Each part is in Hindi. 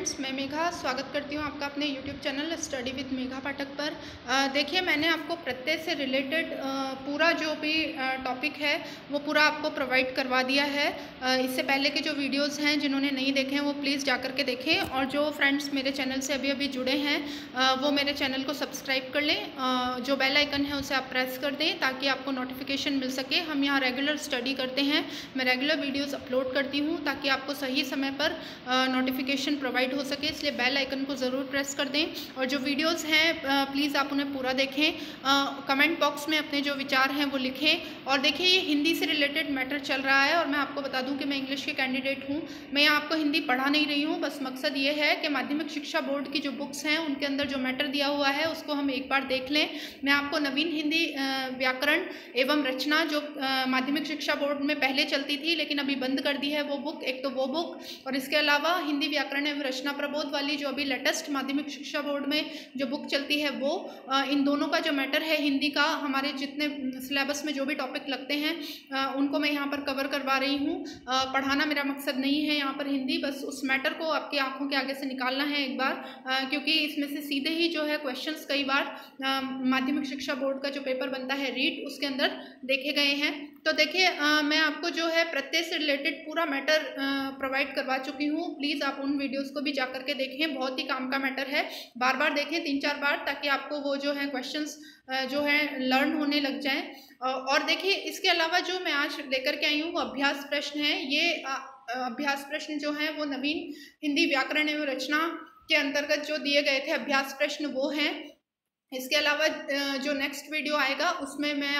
फ्रेंड्स, मैं मेघा स्वागत करती हूँ आपका अपने YouTube channel study with Megha Pathak पर। देखिए, मैंने आपको प्रत्यय से रिलेटेड पूरा जो भी टॉपिक है वो पूरा आपको प्रोवाइड करवा दिया है। इससे पहले के जो वीडियोस हैं जिन्होंने नहीं देखे हैं वो प्लीज़ जा कर के देखें, और जो फ्रेंड्स मेरे चैनल से अभी अभी जुड़े हैं वो मेरे चैनल को सब्सक्राइब कर लें। जो बेल आइकन है उसे आप प्रेस कर दें ताकि आपको नोटिफिकेशन मिल सके। हम यहाँ रेगुलर स्टडी करते हैं, मैं रेगुलर वीडियोज़ अपलोड करती हूँ ताकि आपको सही समय पर नोटिफिकेशन प्रोवाइड हो सके, इसलिए बेल आइकन को ज़रूर प्रेस कर दें। और जो वीडियोस हैं प्लीज़ आप उन्हें पूरा देखें, कमेंट बॉक्स में अपने जो विचार हैं वो लिखें। और देखिए, ये हिंदी से रिलेटेड मैटर चल रहा है, और मैं आपको बता दूं कि मैं इंग्लिश के कैंडिडेट हूं। मैं यहाँ आपको हिंदी पढ़ा नहीं रही हूँ, बस मकसद ये है कि माध्यमिक शिक्षा बोर्ड की जो बुक्स हैं उनके अंदर जो मैटर दिया हुआ है उसको हम एक बार देख लें। मैं आपको नवीन हिंदी व्याकरण एवं रचना जो माध्यमिक शिक्षा बोर्ड में पहले चलती थी लेकिन अभी बंद कर दी है वो बुक, एक तो वो बुक, और इसके अलावा हिंदी व्याकरण एवं रचना प्रबोध वाली जो अभी लेटेस्ट माध्यमिक शिक्षा बोर्ड में जो बुक चलती है वो, इन दोनों का जो मैटर है हिंदी का, हमारे जितने सिलेबस में जो भी टॉपिक लगते हैं उनको मैं यहाँ पर कवर करवा रही हूँ। पढ़ाना मेरा मकसद नहीं है यहाँ पर हिंदी, बस उस मैटर को आपकी आंखों के आगे से निकालना है एक बार, क्योंकि इसमें से सीधे ही जो है क्वेश्चंस कई बार माध्यमिक शिक्षा बोर्ड का जो पेपर बनता है रीट, उसके अंदर देखे गए हैं। तो देखिए, मैं आपको जो है प्रत्यय से रिलेटेड पूरा मैटर प्रोवाइड करवा चुकी हूँ। प्लीज़ आप उन वीडियोस को भी जा करके देखें, बहुत ही काम का मैटर है। बार बार देखें, 3-4 बार, ताकि आपको वो जो है क्वेश्चंस जो है लर्न होने लग जाएं। और देखिए, इसके अलावा जो मैं आज लेकर के आई हूँ वो अभ्यास प्रश्न है। ये अभ्यास प्रश्न जो है वो नवीन हिंदी व्याकरण एवं रचना के अंतर्गत जो दिए गए थे अभ्यास प्रश्न वो हैं। इसके अलावा जो नेक्स्ट वीडियो आएगा उसमें मैं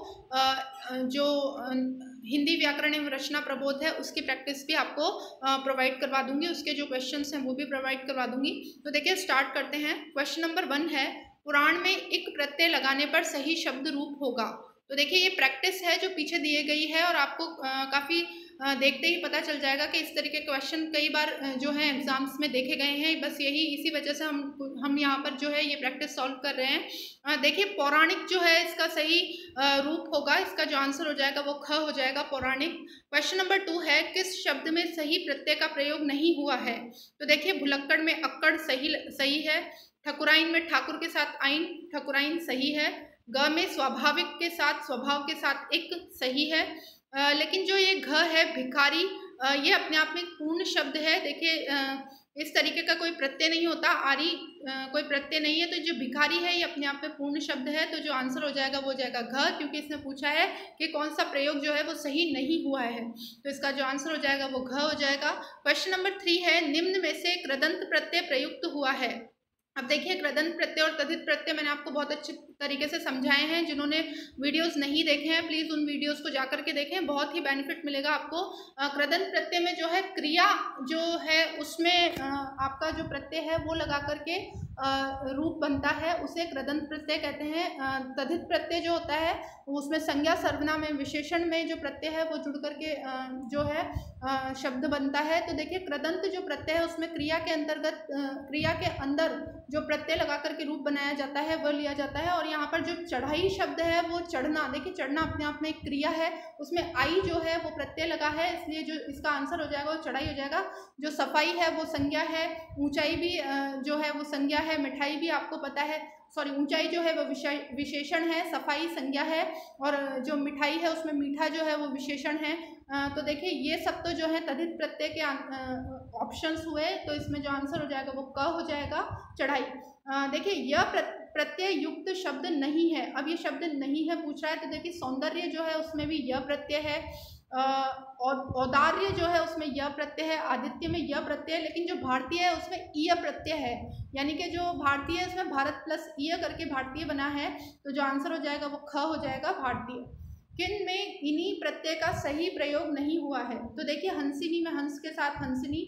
आपको जो हिंदी व्याकरण एवं रचना प्रबोध है उसकी प्रैक्टिस भी आपको प्रोवाइड करवा दूंगी, उसके जो क्वेश्चंस हैं वो भी प्रोवाइड करवा दूंगी। तो देखिए, स्टार्ट करते हैं। क्वेश्चन नंबर 1 है, पुराण में इक प्रत्यय लगाने पर सही शब्द रूप होगा। तो देखिए, ये प्रैक्टिस है जो पीछे दी गई है, और आपको काफ़ी देखते ही पता चल जाएगा कि इस तरीके के क्वेश्चन कई बार जो है एग्जाम्स में देखे गए हैं। बस यही इसी वजह से हम यहाँ पर जो है ये प्रैक्टिस सॉल्व कर रहे हैं। देखिए, पौराणिक जो है इसका सही रूप होगा, इसका जो आंसर हो जाएगा वो ख हो जाएगा, पौराणिक। क्वेश्चन नंबर 2 है, किस शब्द में सही प्रत्यय का प्रयोग नहीं हुआ है। तो देखिए, भुलक्कड़ में अक्कड़ सही है, ठकुराइन में ठाकुर के साथ आइन, ठकुराइन सही है, ग में स्वाभाविक के साथ स्वभाव के साथ एक सही है। लेकिन जो ये घ है भिखारी, ये अपने आप में पूर्ण शब्द है। देखिए, इस तरीके का कोई प्रत्यय नहीं होता, आरी कोई प्रत्यय नहीं है, तो जो भिखारी है ये अपने आप में पूर्ण शब्द है। तो जो आंसर हो जाएगा वो हो जाएगा घ, क्योंकि इसने पूछा है कि कौन सा प्रयोग जो है वो सही नहीं हुआ है, तो इसका जो आंसर हो जाएगा वो घ हो जाएगा। क्वेश्चन नंबर 3 है, निम्न में से कृदंत प्रत्यय प्रयुक्त हुआ है। अब देखिए, कृदंत प्रत्यय और तद्धित प्रत्यय मैंने आपको बहुत अच्छे तरीके से समझाए हैं। जिन्होंने वीडियोस नहीं देखे हैं प्लीज़ उन वीडियोस को जाकर के देखें, बहुत ही बेनिफिट मिलेगा आपको। कृदंत प्रत्यय में जो है क्रिया जो है उसमें आपका जो प्रत्यय है वो लगा करके रूप बनता है, उसे कृदंत प्रत्यय कहते हैं। तद्धित प्रत्यय जो होता है उसमें संज्ञा सर्वनाम में विशेषण में जो प्रत्यय है वो जुड़ करके जो है शब्द बनता है। तो देखिए, कृदंत जो प्रत्यय है उसमें क्रिया के अंतर्गत क्रिया के अंदर जो प्रत्यय लगा करके रूप बनाया जाता है वह लिया जाता है। और यहाँ पर जो चढ़ाई शब्द है वो चढ़ना, देखिए चढ़ना अपने आप में एक क्रिया है, उसमें आई जो है वो प्रत्यय लगा है, इसलिए जो इसका आंसर हो जाएगा वो चढ़ाई हो जाएगा। जो सफाई है वो संज्ञा है, ऊंचाई भी जो है वो संज्ञा है, मिठाई भी आपको पता है, सॉरी ऊंचाई जो है वो विशेषण है, सफाई संज्ञा है, और जो मिठाई है उसमें मीठा जो है वो विशेषण है। तो देखिए, ये सब तो जो है तद्धित प्रत्यय के ऑप्शंस हुए, तो इसमें जो आंसर हो जाएगा वो क हो जाएगा, चढ़ाई। देखिए, यह प्रत्यय युक्त शब्द नहीं है। अब ये शब्द नहीं है पूछ रहा है, तो देखिए सौंदर्य जो है उसमें भी यह प्रत्यय है, और औदार्य जो है उसमें यह प्रत्यय है, आदित्य में यह प्रत्यय है, लेकिन जो भारतीय है उसमें ईय प्रत्यय है, यानी कि जो भारतीय है उसमें भारत प्लस ईय करके भारतीय बना है। तो जो आंसर हो जाएगा वो ख हो जाएगा, भारतीय। किन में इन्हीं प्रत्यय का सही प्रयोग नहीं हुआ है। तो देखिए, हंसिनी में हंस के साथ हंसिनी,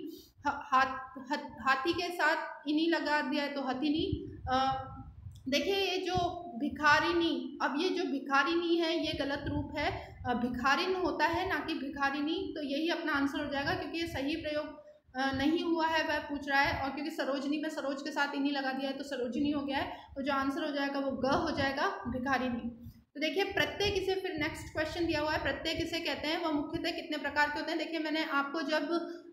हाथी के साथ इन्हीं लगा दिया है तो हथिनी। देखिए, ये जो भिखारिनी, अब ये जो भिखारिनी है ये गलत रूप है, भिखारिन होता है ना कि भिखारिनी, तो यही अपना आंसर हो जाएगा, क्योंकि ये सही प्रयोग नहीं हुआ है वह पूछ रहा है। और क्योंकि सरोजनी में सरोज के साथ इन्हीं लगा दिया है तो सरोजिनी हो गया है, तो जो आंसर हो जाएगा वो ग हो जाएगा, भिखारिनी। तो देखिए प्रत्यय किसे, फिर नेक्स्ट क्वेश्चन दिया हुआ है प्रत्यय किसे कहते हैं, वह मुख्यतः कितने प्रकार के होते हैं। देखिए मैंने आपको जब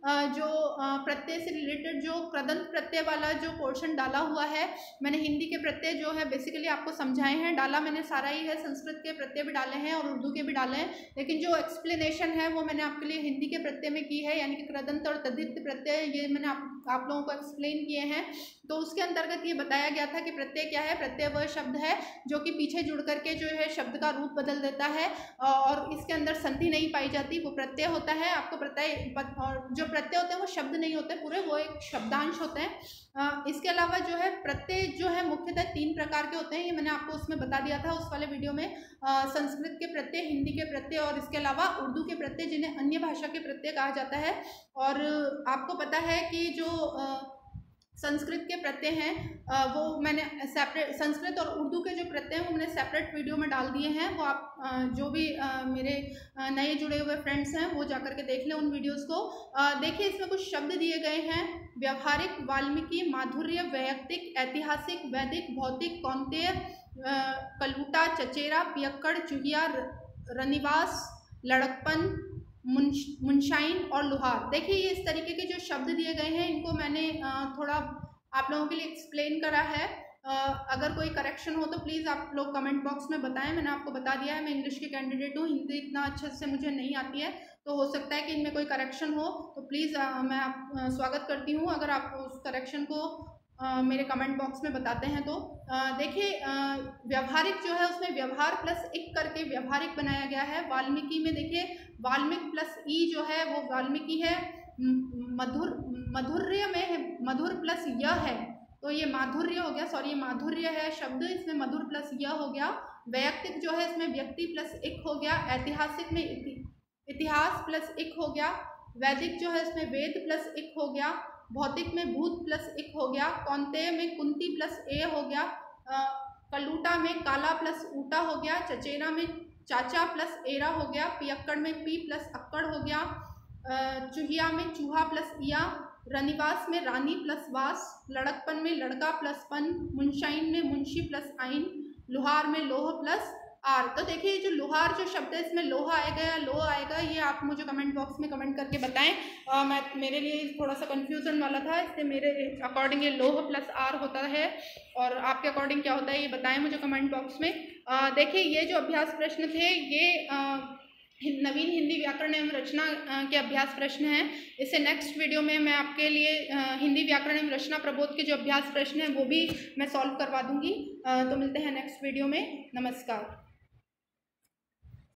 प्रत्यय से रिलेटेड जो कृदंत प्रत्यय वाला जो पोर्शन डाला हुआ है, मैंने हिंदी के प्रत्यय जो है बेसिकली आपको समझाए हैं, डाला मैंने सारा ही है, संस्कृत के प्रत्यय भी डाले हैं और उर्दू के भी डाले हैं, लेकिन जो एक्सप्लेनेशन है वो मैंने आपके लिए हिंदी के प्रत्यय में की है, यानी कि कृदंत और तद्धित प्रत्यय, ये मैंने आप लोगों को एक्सप्लेन किए हैं। तो उसके अंतर्गत ये बताया गया था कि प्रत्यय क्या है। प्रत्यय वह शब्द है जो कि पीछे जुड़ करके जो है शब्द का रूप बदल देता है और इसके अंदर संधि नहीं पाई जाती, वो प्रत्यय होता है। आपको प्रत्यय, और जो प्रत्यय होते हैं वो शब्द नहीं होते पूरे, वो एक शब्दांश होते हैं। इसके अलावा जो है प्रत्यय जो है मुख्यतः 3 प्रकार के होते हैं, ये मैंने आपको उसमें बता दिया था उस वाले वीडियो में। संस्कृत के प्रत्यय, हिंदी के प्रत्यय और इसके अलावा उर्दू के प्रत्यय, जिन्हें अन्य भाषा के प्रत्यय कहा जाता है। और आपको पता है कि जो संस्कृत के प्रत्यय हैं वो मैंने सेपरेट, संस्कृत और उर्दू के जो प्रत्यय हैं वो मैंने सेपरेट वीडियो में डाल दिए हैं। वो आप जो भी मेरे नए जुड़े हुए फ्रेंड्स हैं वो जाकर के देख लें उन वीडियोस को। देखिए इसमें कुछ शब्द दिए गए हैं: व्यावहारिक, वाल्मीकि, माधुर्य, वैयक्तिक, ऐतिहासिक, वैदिक, भौतिक, कौंतेय, कलूटा, चचेरा, पियक्कड़, चुहिया, रनिवास, लड़कपन, मुनशाइन और लुहार। देखिए ये इस तरीके के जो शब्द दिए गए हैं इनको मैंने थोड़ा आप लोगों के लिए एक्सप्लेन करा है। अगर कोई करेक्शन हो तो प्लीज़ आप लोग कमेंट बॉक्स में बताएं। मैंने आपको बता दिया है, मैं इंग्लिश के कैंडिडेट हूँ, हिंदी इतना अच्छे से मुझे नहीं आती है, तो हो सकता है कि इनमें कोई करेक्शन हो, तो प्लीज़ मैं स्वागत करती हूँ अगर आप उस करेक्शन को मेरे कमेंट बॉक्स में बताते हैं। तो देखिए व्यावहारिक जो है उसमें व्यवहार प्लस इक करके व्यावहारिक बनाया गया है। वाल्मीकि में देखिए वाल्मीकि प्लस ई जो है वो वाल्मीकि है। माधुर्य में है, मधुर प्लस य है, तो ये माधुर्य हो गया, सॉरी ये माधुर्य है शब्द, इसमें मधुर प्लस य हो गया। वैयक्तिक जो है इसमें व्यक्ति प्लस इक हो गया। ऐतिहासिक में इतिहास प्लस इक हो गया। वैदिक जो है इसमें वेद प्लस इक हो गया। भौतिक में भूत प्लस इक हो गया। कौंतेय में कुंती प्लस ए हो गया। कलूटा में काला प्लस ऊटा हो गया। चचेरा में चाचा प्लस एरा हो गया। पियक्कड़ में पी प्लस अक्कड़ हो गया। चुहिया में चूहा प्लस इया। रनिवास में रानी प्लस वास। लड़कपन में लड़का प्लस पन। मुनशाइन में मुंशी प्लस आइन। लुहार में लोह प्लस आर। तो देखिए जो लोहार जो शब्द है इसमें लोहा आएगा या लोह आएगा, ये आप मुझे कमेंट बॉक्स में कमेंट करके बताएं। मेरे लिए थोड़ा सा कन्फ्यूजन वाला था, इसलिए मेरे अकॉर्डिंग ये लोह प्लस आर होता है, और आपके अकॉर्डिंग क्या होता है ये बताएं मुझे कमेंट बॉक्स में। देखिए ये जो अभ्यास प्रश्न थे ये नवीन हिंदी व्याकरण एवं रचना के अभ्यास प्रश्न हैं। इससे नेक्स्ट वीडियो में मैं आपके लिए हिंदी व्याकरण एवं रचना प्रबोध के जो अभ्यास प्रश्न हैं वो भी मैं सॉल्व करवा दूंगी। तो मिलते हैं नेक्स्ट वीडियो में। नमस्कार।